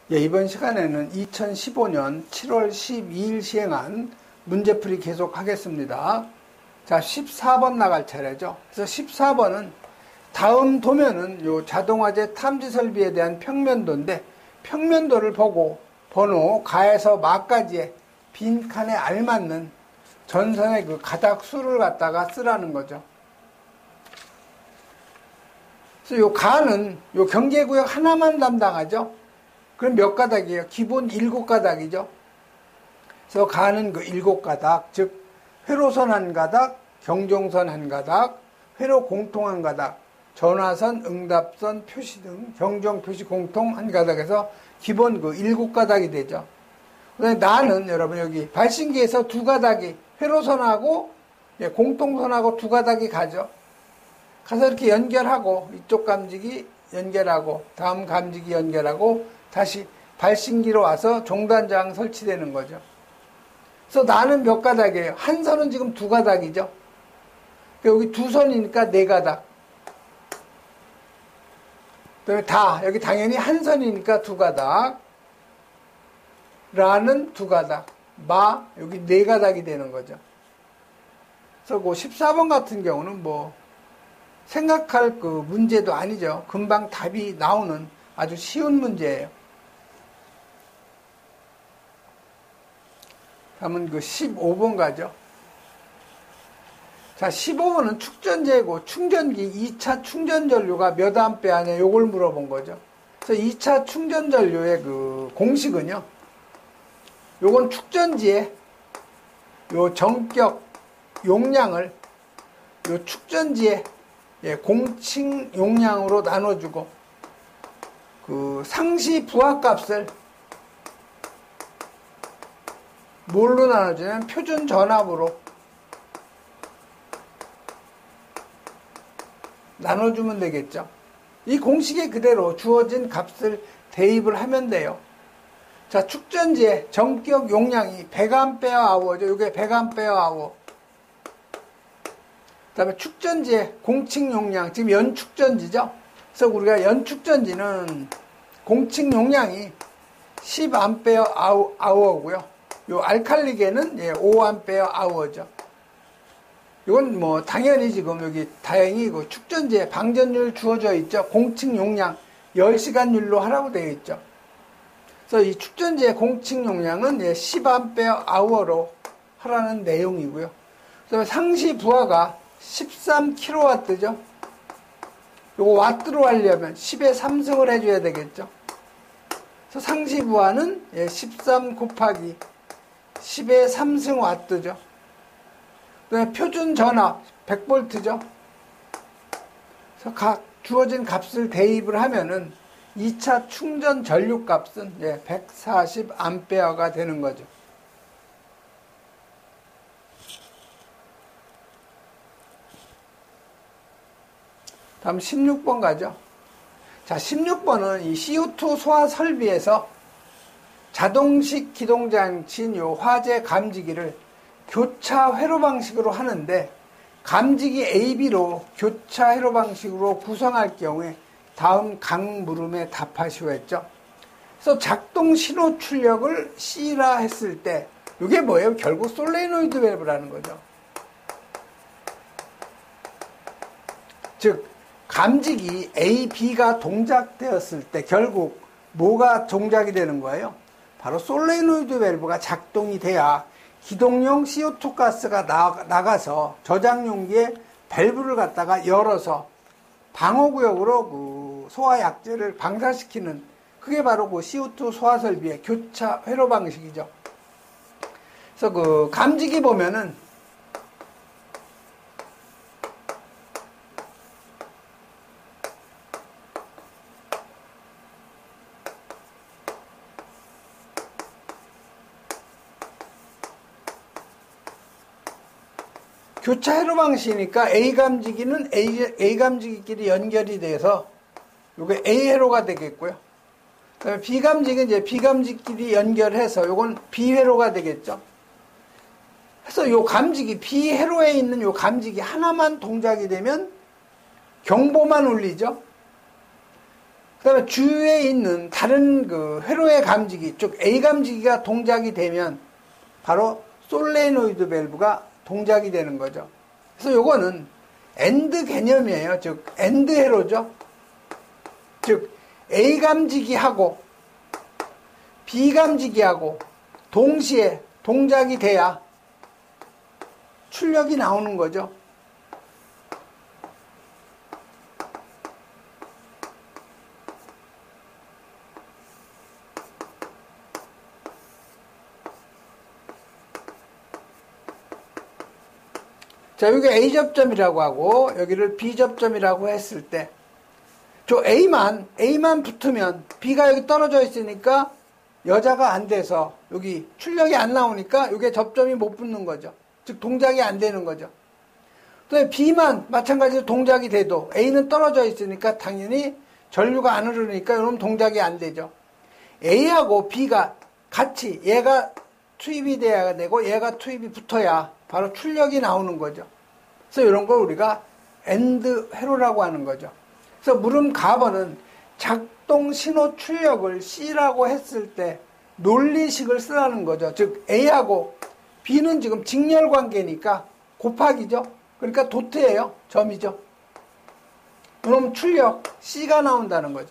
예, 이번 시간에는 2015년 7월 12일 시행한 문제풀이 계속 하겠습니다. 자, 14번 나갈 차례죠. 그래서 14번은 다음 도면은 요 자동화재 탐지 설비에 대한 평면도인데, 평면도를 보고 번호 가에서 마까지의 빈칸에 알맞는 전선의 그 가닥 수를 갖다가 쓰라는 거죠. 그래서 요 가는 요 경계구역 하나만 담당하죠. 그럼 몇 가닥이에요? 기본 7가닥이죠. 그래서 가는 그 7가닥, 즉 회로선 한 가닥, 경종선 한 가닥, 회로 공통 한 가닥, 전화선, 응답선, 표시 등 경종 표시 공통 한 가닥에서 기본 그 7가닥이 되죠. 그다음에 나는 여러분 여기 발신기에서 2가닥이 회로선하고 공통선하고 2가닥이 가죠. 가서 이렇게 연결하고 이쪽 감지기 연결하고 다음 감지기 연결하고 다시 발신기로 와서 종단장 설치되는 거죠. 그래서 나는 몇 가닥이에요? 한 선은 지금 2가닥이죠. 여기 2선이니까 4가닥. 그다음에 다 여기 당연히 한 선이니까 2가닥. 라는 2가닥. 마 여기 4가닥이 되는 거죠. 그래서 그 14번 같은 경우는 뭐 생각할 그 문제도 아니죠. 금방 답이 나오는 아주 쉬운 문제예요. 다음은 그 15번 가죠. 자, 15번은 축전제고 충전기 2차 충전 전류가 몇 암페어냐 요걸 물어본 거죠. 그래서 2차 충전 전류의 그 공식은요. 요건 축전지에 요 전격 용량을 요 축전지에 공칭 용량으로 나눠주고 그 상시 부하값을 뭘로 나눠주냐면 표준 전압으로 나눠주면 되겠죠. 이 공식에 그대로 주어진 값을 대입을 하면 돼요. 자, 축전지의 전격 용량이 100Ah죠. 이게 100Ah. 그 다음에 축전지의 공칭 용량, 지금 연축전지죠. 그래서 우리가 연축전지는 공칭 용량이 10Ah고요. 요 알칼리계는 5Ah죠. 이건 뭐 당연히 지금 여기 다행히 그 축전지에 방전율 주어져 있죠. 공칭 용량 10시간율로 하라고 되어 있죠. 그래서 이 축전지의 공칭 용량은 10Ah로 하라는 내용이고요. 그다음에 상시 부하가 13kW죠. 요거 와트로 하려면 10의 3승을 해줘야 되겠죠. 그래서 상시 부하는 13 곱하기 10의 3승 와트죠. 그다음에 표준 전압 100V죠. 그래서 각 주어진 값을 대입을 하면은 2차 충전 전류 값은 140A가 되는 거죠. 다음 16번 가죠. 자, 16번은 이 CO2 소화 설비에서 자동식 기동장치인 요 화재 감지기를 교차 회로 방식으로 하는데, 감지기 AB로 교차 회로 방식으로 구성할 경우에 다음 각 물음에 답하시오 했죠. 그래서 작동 신호 출력을 C라 했을 때 이게 뭐예요? 결국 솔레노이드 밸브라는 거죠. 즉 감지기 A, B가 동작되었을 때 결국 뭐가 동작이 되는 거예요? 바로 솔레노이드 밸브가 작동이 돼야 기동용 CO2 가스가 나가서 저장 용기에 밸브를 갖다가 열어서 방호구역으로 그 소화약재를 방사시키는, 그게 바로 그 CO2 소화 설비의 교차 회로 방식이죠. 그래서 그 감지기 보면은 교차 회로 방식이니까 A 감지기는 A 감지기끼리 연결이 돼서 요게 A 회로가 되겠고요. 그다음에 B 감지기는 이제 B 감지기끼리 연결해서 요건 B 회로가 되겠죠. 그래서 요 감지기 B 회로에 있는 요 감지기 하나만 동작이 되면 경보만 울리죠. 그 다음에 주위에 있는 다른 그 회로의 감지기, 즉 A 감지기가 동작이 되면 바로 솔레노이드 밸브가 동작이 되는 거죠. 그래서 요거는 AND 개념이에요. 즉 AND 회로죠. 즉 A 감지기하고 B 감지기하고 동시에 동작이 돼야 출력이 나오는 거죠. 자, 여기 A 접점이라고 하고 여기를 B 접점이라고 했을 때 저 A만 붙으면 B가 여기 떨어져 있으니까 여자가 안 돼서 여기 출력이 안 나오니까 이게 접점이 못 붙는 거죠. 즉 동작이 안 되는 거죠. 또 B만 마찬가지로 동작이 돼도 A는 떨어져 있으니까 당연히 전류가 안 흐르니까 이러면 동작이 안 되죠. A하고 B가 같이 얘가 투입이 돼야 되고 얘가 투입이 붙어야 바로 출력이 나오는 거죠. 그래서 이런 걸 우리가 AND 회로라고 하는 거죠. 그래서 물음 가번은 작동 신호 출력을 C라고 했을 때 논리식을 쓰라는 거죠. 즉 A하고 B는 지금 직렬 관계니까 곱하기죠. 그러니까 도트예요. 점이죠. 그럼 출력 C가 나온다는 거죠.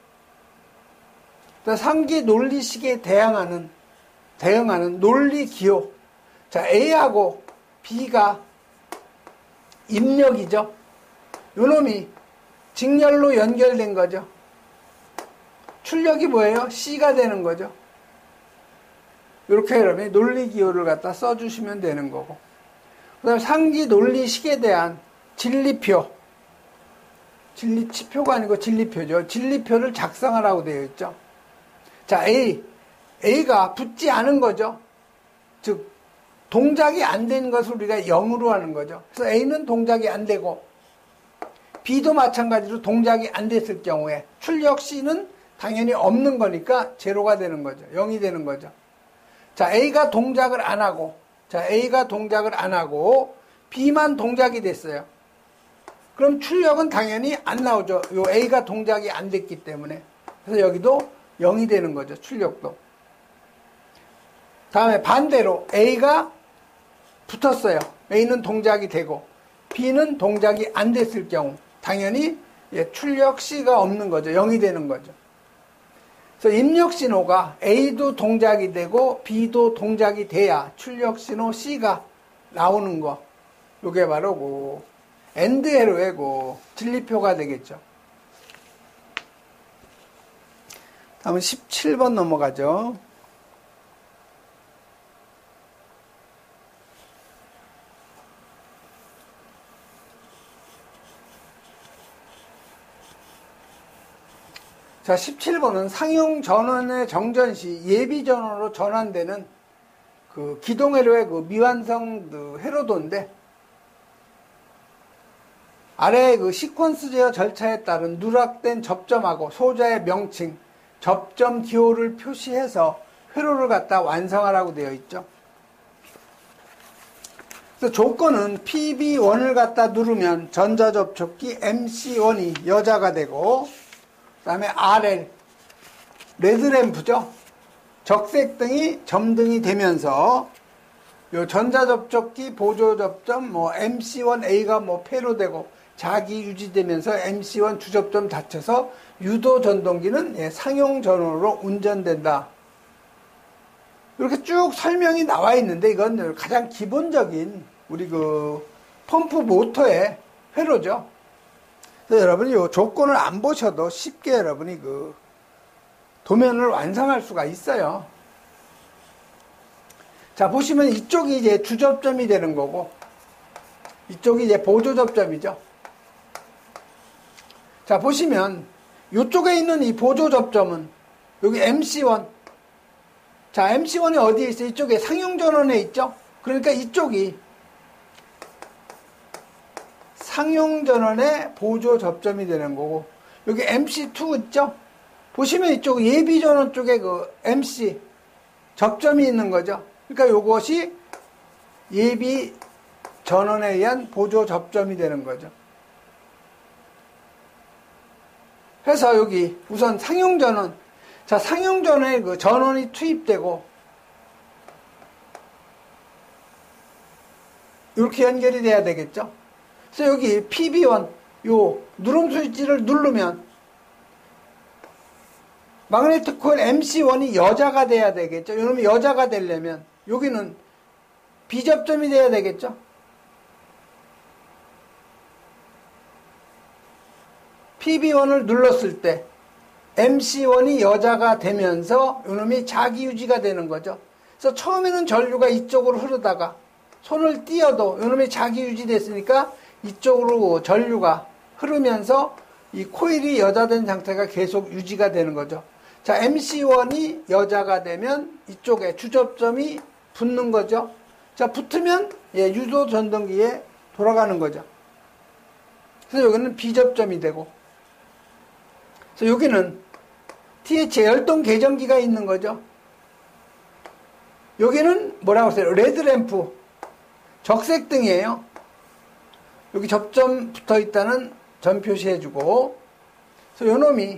상기 논리식에 대응하는 논리 기호. 자, A하고 B가 입력이죠. 요놈이 직렬로 연결된 거죠. 출력이 뭐예요? C가 되는 거죠. 이렇게 여러분이 논리 기호를 갖다 써주시면 되는 거고. 그 다음에 상기 논리식에 대한 진리표. 진리치표가 아니고 진리표죠. 진리표를 작성하라고 되어 있죠. 자, A가 붙지 않은 거죠. 즉, 동작이 안 되는 것을 우리가 0으로 하는 거죠. 그래서 A는 동작이 안 되고, B도 마찬가지로 동작이 안 됐을 경우에 출력 C는 당연히 없는 거니까 제로가 되는 거죠. 0이 되는 거죠. 자, A가 동작을 안 하고, B만 동작이 됐어요. 그럼 출력은 당연히 안 나오죠. 요 A가 동작이 안 됐기 때문에. 그래서 여기도 0이 되는 거죠. 출력도. 다음에 반대로 A가 붙었어요. A는 동작이 되고 B는 동작이 안 됐을 경우 당연히 출력 C가 없는 거죠. 0이 되는 거죠. 그래서 입력 신호가 A도 동작이 되고 B도 동작이 돼야 출력 신호 C가 나오는 거. 요게 바로 그 AND 회로의 그 진리표가 되겠죠. 다음은 17번 넘어가죠. 자, 17번은 상용 전원의 정전 시 예비 전원으로 전환되는 그 기동회로의 그 미완성 그 회로도인데, 아래 그 시퀀스 제어 절차에 따른 누락된 접점하고 소자의 명칭, 접점 기호를 표시해서 회로를 갖다 완성하라고 되어 있죠. 그래서 조건은 PB1을 갖다 누르면 전자접촉기 MC1이 여자가 되고, 그 다음에 RL, 레드램프죠. 적색등이 점등이 되면서 요 전자접촉기 보조접점 MC1A가 폐로 되고 자기 유지되면서 MC1 주접점 닫혀서 유도 전동기는 상용 전원으로 운전된다. 이렇게 쭉 설명이 나와 있는데 이건 가장 기본적인 우리 그 펌프 모터의 회로죠. 그래서 여러분이 이 조건을 안 보셔도 쉽게 여러분이 그 도면을 완성할 수가 있어요. 자, 보시면 이쪽이 이제 주접점이 되는 거고, 이쪽이 이제 보조접점이죠. 자, 보시면 이쪽에 있는 이 보조접점은 여기 MC1. 자, MC1이 어디에 있어요? 이쪽에 상용전원에 있죠? 그러니까 이쪽이 상용전원의 보조접점이 되는 거고, 여기 MC2 있죠? 보시면 이쪽 예비전원 쪽에 그 MC 접점이 있는 거죠. 그러니까 이것이 예비전원에 의한 보조접점이 되는 거죠. 그래서 여기 우선 상용전원, 자, 상용전원에 그 전원이 투입되고 이렇게 연결이 돼야 되겠죠. 그래서 여기 PB1 요 누름 스위치를 누르면 마그네틱 코일 MC1이 여자가 돼야 되겠죠. 이놈이 여자가 되려면 여기는 비접점이 돼야 되겠죠. PB1을 눌렀을 때 MC1이 여자가 되면서 이놈이 자기 유지가 되는 거죠. 그래서 처음에는 전류가 이쪽으로 흐르다가 손을 띄어도 이놈이 자기 유지됐으니까 이쪽으로 전류가 흐르면서 이 코일이 여자된 상태가 계속 유지가 되는 거죠. 자, MC1이 여자가 되면 이쪽에 주접점이 붙는 거죠. 자, 붙으면 유도 전등기에 돌아가는 거죠. 그래서 여기는 비접점이 되고, 그래서 여기는 TH에 열동 계전기가 있는 거죠. 여기는 뭐라고 써요? 레드램프, 적색등이에요. 여기 접점 붙어 있다는 점 표시해주고, 그래서 요놈이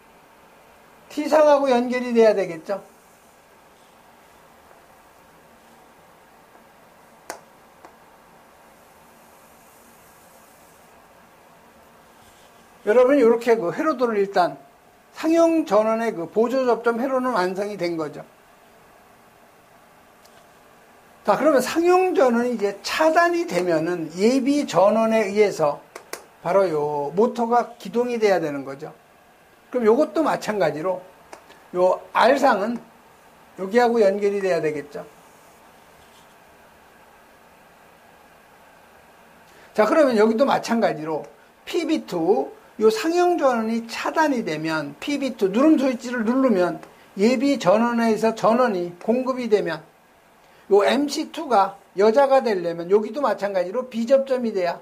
T상하고 연결이 돼야 되겠죠. 여러분이 이렇게 그 회로도를 일단 상용 전원의 그 보조 접점 회로는 완성이 된 거죠. 자, 그러면 상용 전원이 이제 차단이 되면은 예비 전원에 의해서 바로 요 모터가 기동이 돼야 되는 거죠. 그럼 요것도 마찬가지로 요 R상은 여기하고 연결이 돼야 되겠죠. 자, 그러면 여기도 마찬가지로 PB2 요 상용 전원이 차단이 되면 PB2 누름 스위치를 누르면 예비 전원에서 전원이 공급이 되면 요 MC2가 여자가 되려면 여기도 마찬가지로 비접점이 돼야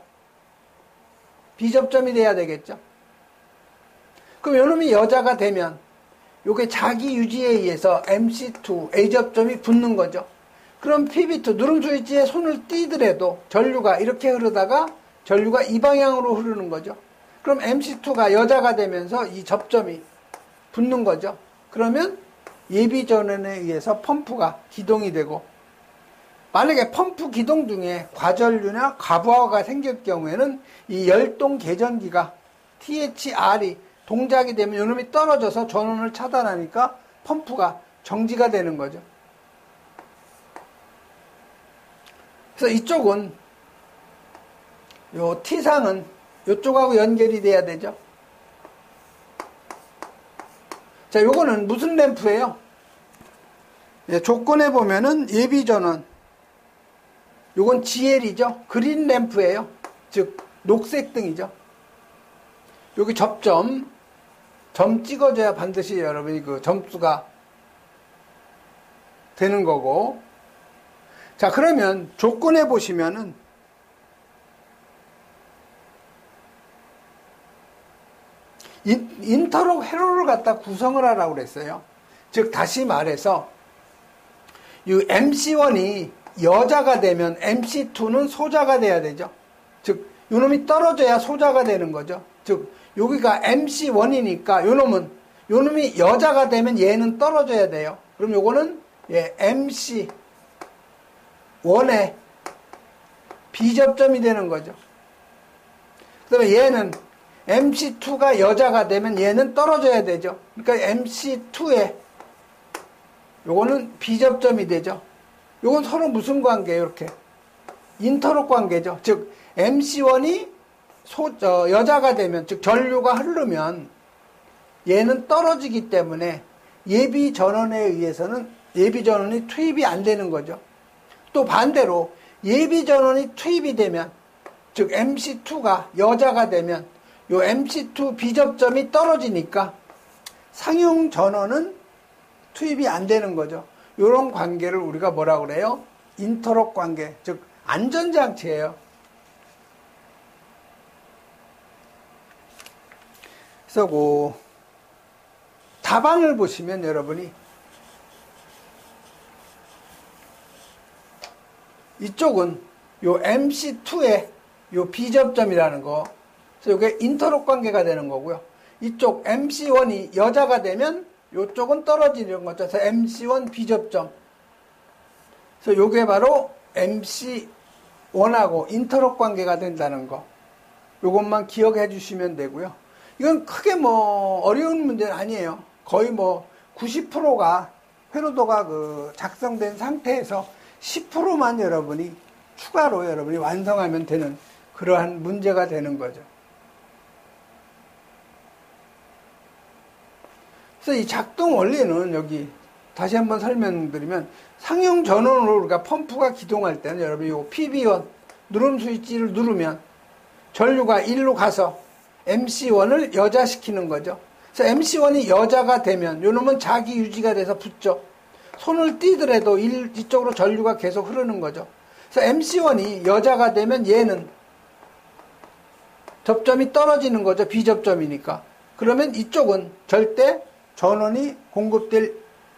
되겠죠. 그럼 요놈이 여자가 되면 요게 자기 유지에 의해서 MC2 A접점이 붙는 거죠. 그럼 PB2 누름 스위치에 손을 띄더라도 전류가 이렇게 흐르다가 전류가 이 방향으로 흐르는 거죠. 그럼 MC2가 여자가 되면서 이 접점이 붙는 거죠. 그러면 예비 전원에 의해서 펌프가 기동이 되고, 만약에 펌프 기동 중에 과전류나 과부하가 생길 경우에는 이 열동 계전기가 THR이 동작이 되면 이놈이 떨어져서 전원을 차단하니까 펌프가 정지가 되는 거죠. 그래서 이쪽은 요 T상은 이쪽하고 연결이 돼야 되죠. 자, 요거는 무슨 램프예요? 조건에 보면은 예비 전원, 요건 GL이죠. 그린 램프예요. 즉 녹색 등이죠. 여기 접점, 점 찍어줘야 반드시 여러분이 그 점수가 되는 거고. 자, 그러면 조건에 보시면은 인터록 회로를 갖다 구성을 하라고 그랬어요. 즉 다시 말해서 이 MC1이 여자가 되면 MC2는 소자가 돼야 되죠. 즉 요놈이 떨어져야 소자가 되는 거죠. 즉 여기가 MC1이니까 요놈이 여자가 되면 얘는 떨어져야 돼요. 그럼 요거는 MC1의 비접점이 되는 거죠. 그 다음에 얘는 MC2가 여자가 되면 얘는 떨어져야 되죠. 그러니까 MC2에 요거는 비접점이 되죠. 요건 서로 무슨 관계예요? 이렇게 인터록 관계죠. 즉 MC1이 여자가 되면, 즉 전류가 흐르면 얘는 떨어지기 때문에 예비 전원에 의해서는 예비 전원이 투입이 안 되는 거죠. 또 반대로 예비 전원이 투입이 되면, 즉 MC2가 여자가 되면 요 MC2 비접점이 떨어지니까 상용 전원은 투입이 안 되는 거죠. 이런 관계를 우리가 뭐라고 그래요? 인터록 관계, 즉 안전장치예요. 그래서 그 답안을 보시면 여러분이 이쪽은 요 MC2의 요 비접점이라는 거, 그래서 이게 인터록 관계가 되는 거고요. 이쪽 MC1이 여자가 되면 이쪽은 떨어지는 거죠. 그래서 MC1 비접점. 그래서 요게 바로 MC1하고 인터록 관계가 된다는 거. 요것만 기억해 주시면 되고요. 이건 크게 뭐 어려운 문제는 아니에요. 거의 뭐 90%가 회로도가 작성된 상태에서 10%만 여러분이 추가로 여러분이 완성하면 되는 그러한 문제가 되는 거죠. 그래서 이 작동 원리는 여기 다시 한번 설명드리면 상용 전원으로 우리가 펌프가 기동할 때는 여러분 이 PB1 누름 스위치를 누르면 전류가 1로 가서 MC1을 여자시키는 거죠. 그래서 MC1이 여자가 되면 요놈은 자기 유지가 돼서 붙죠. 손을 띄더라도 이쪽으로 전류가 계속 흐르는 거죠. 그래서 MC1이 여자가 되면 얘는 접점이 떨어지는 거죠. 비접점이니까. 그러면 이쪽은 절대 전원이 공급될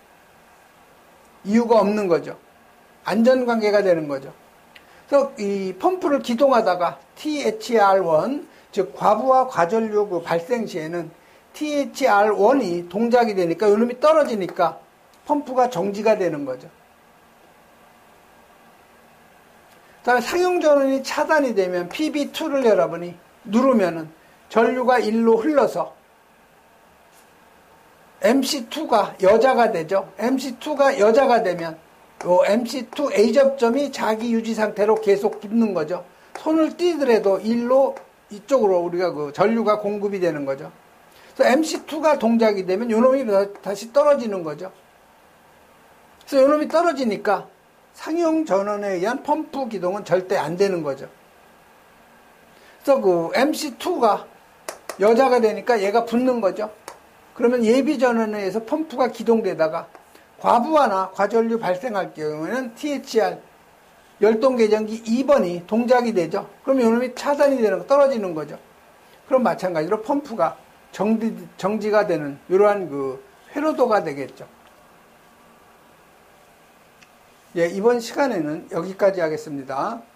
이유가 없는 거죠. 안전관계가 되는 거죠. 그래서 이 펌프를 기동하다가 THR1, 즉 과부하 과전류 발생 시에는 THR1이 동작이 되니까 요놈이 떨어지니까 펌프가 정지가 되는 거죠. 그 다음에 상용 전원이 차단이 되면 PB2를 여러분이 누르면은 전류가 1로 흘러서 MC2가 여자가 되죠. MC2가 여자가 되면 요 MC2 A 접점이 자기 유지 상태로 계속 붙는 거죠. 손을 띄더라도 1로 이쪽으로 우리가 전류가 공급이 되는 거죠. 그래서 MC2가 동작이 되면 요놈이 다시 떨어지는 거죠. 그래서 요놈이 떨어지니까 상용 전원에 의한 펌프 기동은 절대 안 되는 거죠. 그래서 MC2가 여자가 되니까 얘가 붙는 거죠. 그러면 예비 전원에 의해서 펌프가 기동되다가 과부하나 과전류 발생할 경우에는 THR 열동계정기 2번이 동작이 되죠. 그러면 이놈이 차단이 되는 거, 떨어지는 거죠. 그럼 마찬가지로 펌프가 정지가 되는 이러한 회로도가 되겠죠. 예, 이번 시간에는 여기까지 하겠습니다.